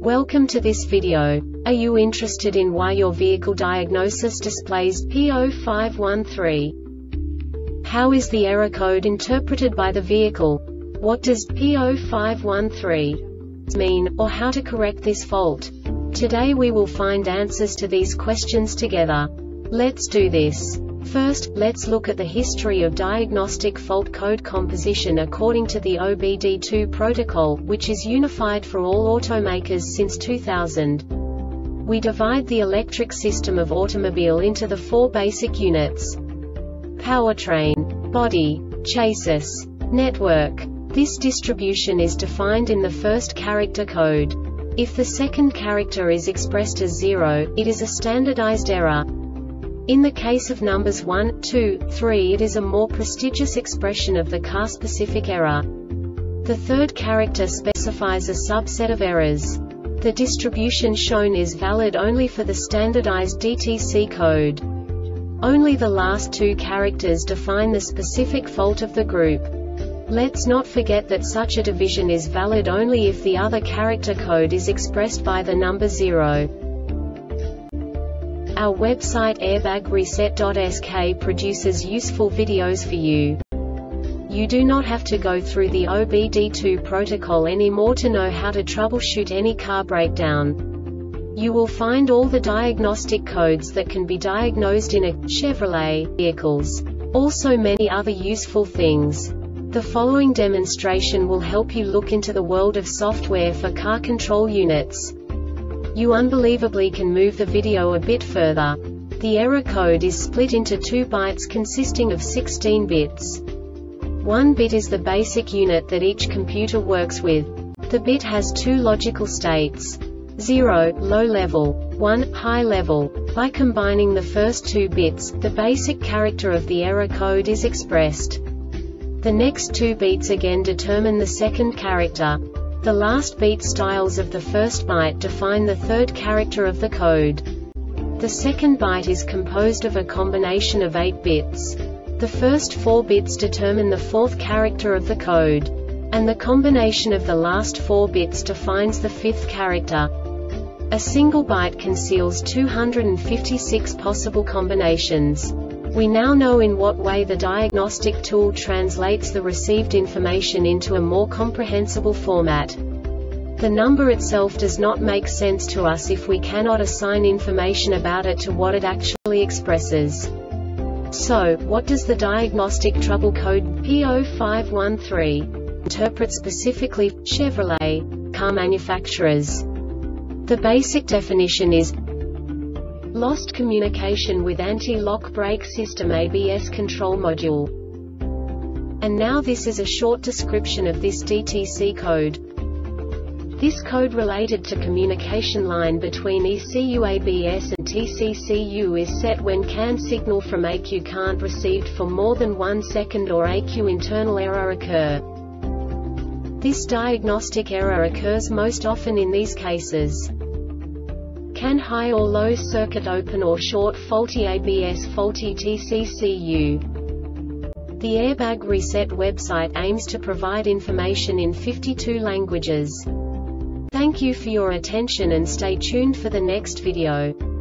Welcome to this video. Are you interested in why your vehicle diagnosis displays P0513? How is the error code interpreted by the vehicle? What does P0513 mean, or how to correct this fault? Today we will find answers to these questions together. Let's do this. First, let's look at the history of diagnostic fault code composition according to the OBD2 protocol, which is unified for all automakers since 2000. We divide the electric system of automobile into the four basic units: powertrain, body, chassis, network. This distribution is defined in the first character code. If the second character is expressed as 0, it is a standardized error. In the case of numbers 1, 2, 3, it is a more prestigious expression of the car-specific error. The third character specifies a subset of errors. The distribution shown is valid only for the standardized DTC code. Only the last two characters define the specific fault of the group. Let's not forget that such a division is valid only if the other character code is expressed by the number 0. Our website airbagreset.sk produces useful videos for you. You do not have to go through the OBD2 protocol anymore to know how to troubleshoot any car breakdown. You will find all the diagnostic codes that can be diagnosed in a Chevrolet vehicles. Also many other useful things. The following demonstration will help you look into the world of software for car control units. You unbelievably can move the video a bit further. The error code is split into 2 bytes consisting of 16 bits. 1 bit is the basic unit that each computer works with. The bit has 2 logical states: 0, low level, 1, high level. By combining the first 2 bits, the basic character of the error code is expressed. The next 2 beats again determine the second character. The last beat styles of the first byte define the third character of the code. The second byte is composed of a combination of 8 bits. The first 4 bits determine the fourth character of the code. And the combination of the last 4 bits defines the fifth character. A single byte conceals 256 possible combinations. We now know in what way the diagnostic tool translates the received information into a more comprehensible format. The number itself does not make sense to us if we cannot assign information about it to what it actually expresses. So, what does the diagnostic trouble code P0513 interpret specifically for Chevrolet car manufacturers? The basic definition is lost communication with anti-lock brake system ABS control module. And now this is a short description of this DTC code. This code related to communication line between ECU ABS and TCCU is set when CAN signal from ECU can't received for more than 1 second or ECU internal error occur. This diagnostic error occurs most often in these cases: CAN high or low circuit open or short, faulty ABS, faulty TCCU. The Airbag Reset website aims to provide information in 52 languages. Thank you for your attention and stay tuned for the next video.